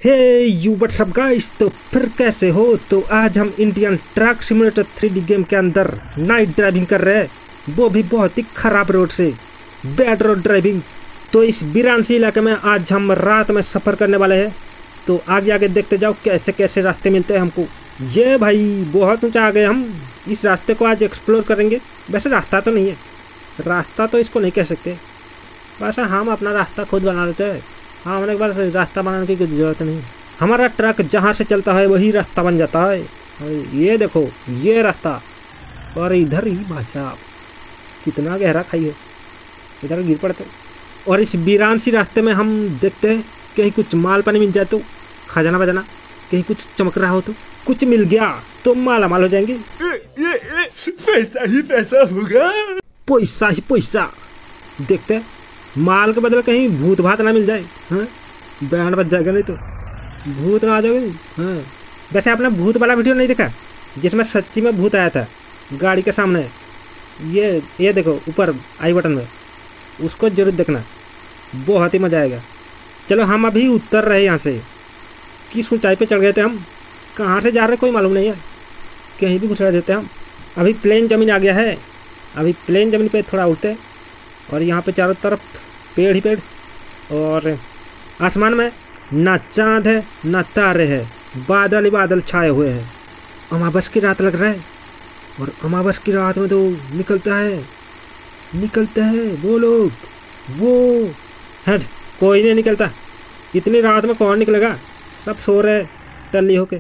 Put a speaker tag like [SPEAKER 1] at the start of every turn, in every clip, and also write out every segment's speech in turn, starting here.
[SPEAKER 1] Hey you WhatsApp guys, तो फिर कैसे हो। तो आज हम Indian truck simulator 3D game के अंदर नाइट ड्राइविंग कर रहे हैं, वो भी बहुत ही ख़राब रोड से, बैड रोड ड्राइविंग। तो इस बिरानसी इलाके में आज हम रात में सफ़र करने वाले हैं। तो आगे आगे देखते जाओ कैसे कैसे रास्ते मिलते हैं हमको। ये भाई बहुत ऊंचा आ गए हम। इस रास्ते को आज एक्सप्लोर करेंगे। वैसे रास्ता तो नहीं है, रास्ता तो इसको नहीं कह सकते, वैसे हम अपना रास्ता खुद बना लेते हैं। हाँ, हमने एक बार रास्ता बनाने की कोई ज़रूरत नहीं। हमारा ट्रक जहाँ से चलता है वही रास्ता बन जाता है। ये देखो ये रास्ता, और इधर ही भाई साहब कितना गहरा खाई है, इधर गिर पड़ते। और इस वीरान सी रास्ते में हम देखते हैं कहीं कुछ माल पानी मिल जाए तो खजाना बजाना, कहीं कुछ चमक रहा हो तो कुछ मिल गया तो माला माल हो जाएंगे।
[SPEAKER 2] पैसा ही पैसा होगा,
[SPEAKER 1] पैसा ही पैसा। देखते हैं माल के बदले कहीं भूत भात ना मिल जाए। हाँ, बैंड बच जाएगा नहीं तो भूत ना आ जाएगा। हाँ, वैसे आपने भूत वाला वीडियो नहीं देखा जिसमें सच्ची में भूत आया था गाड़ी के सामने? ये देखो ऊपर आई बटन में, उसको जरूर देखना, बहुत ही मज़ा आएगा। चलो हम अभी उतर रहे यहाँ से। किस ऊंचाई पे चढ़ गए थे हम, कहाँ से जा रहे कोई मालूम नहीं है, कहीं भी घुसरा देते हम। अभी प्लेन ज़मीन आ गया है, अभी प्लेन ज़मीन पे थोड़ा उड़ते हैं। और यहाँ पे चारों तरफ पेड़ ही पेड़, और आसमान में ना चाँद है ना तारे है, बादल ही बादल छाए हुए हैं। अमावस की रात लग रहा है, और अमावस की रात में तो निकलते हैं वो लोग, वो हट कोई नहीं निकलता। इतनी रात में कौन निकलेगा, सब सो रहे टल्ली होके।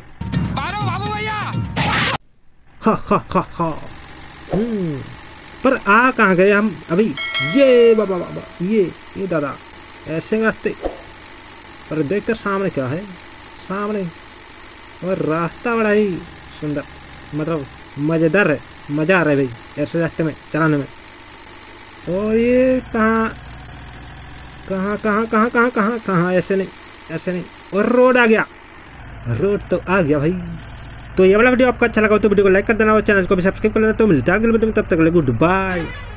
[SPEAKER 1] हा। पर आ कहाँ गए हम अभी? ये बाबा ये दादा ऐसे रास्ते। पर देखते सामने क्या है, सामने और रास्ता बड़ा ही सुंदर, मतलब मज़ेदार है, मज़ा आ रहा है भाई ऐसे रास्ते में चलाने में। और ये कहाँ ऐसे नहीं। और रोड आ गया, रोड तो आ गया भाई। तो ये वाला वीडियो आपको अच्छा लगा हो तो वीडियो को लाइक कर देना और चैनल को भी सब्सक्राइब कर लेना। तो मिलता है अगले वीडियो में, तब तक के लिए गुड बाय।